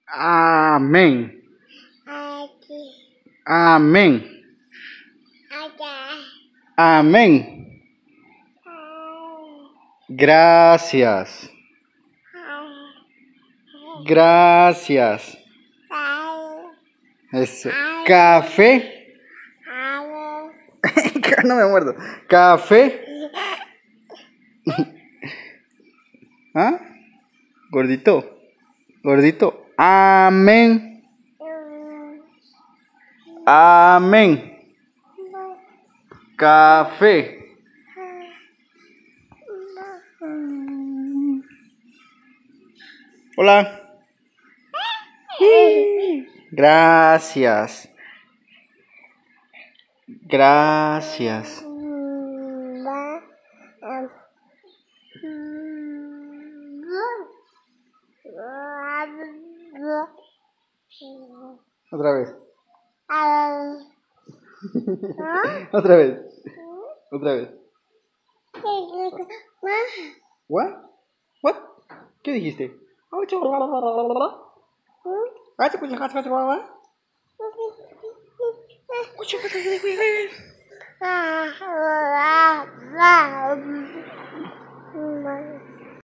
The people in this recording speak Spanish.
Amén. Aquí. Amén. Allá. Amén. Gracias. Gracias. Eso. Café. No me muerdo. Café. ¿Ah? Gordito. Gordito. Amén. Amén. Café. Hola. Gracias. Gracias. Otra vez. Otra vez. Otra vez. What? What? ¿Qué dijiste?